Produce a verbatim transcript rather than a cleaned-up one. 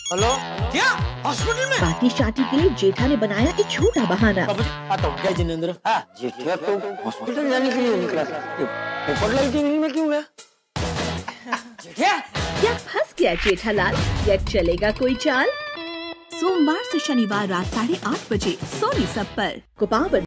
Hello, क्या hospital में? Party शार्टी के लिए जेठा ने बनाया एक छोटा बहाना। आता हूँ, जय जिनेंद्र। हाँ, जेठा तो हॉस्पिटल जाने के लिए निकला था। पेपर लाइटिंग में क्यों गया? जेठा, क्या फंस गया जेठालाल या चलेगा कोई चाल? सोमवार से शनिवार रात साढ़े आठ बजे सोनी सब पर। कुपावन